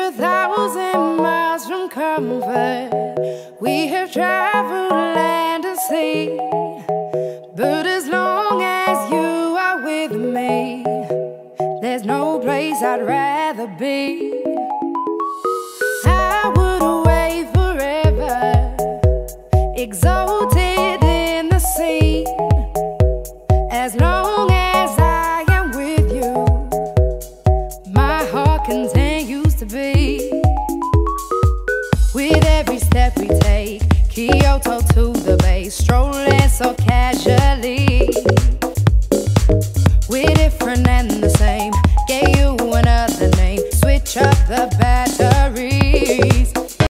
1,000 miles from comfort. We have traveled land and sea, but as long as you are with me, there's no place I'd rather be. I would away forever, exalted in the sea. As long as I am with you, my heart continues to beat. With every step we take, Kyoto to the bay, strolling so casually. We're different and the same, gave you another name, switch up the battery.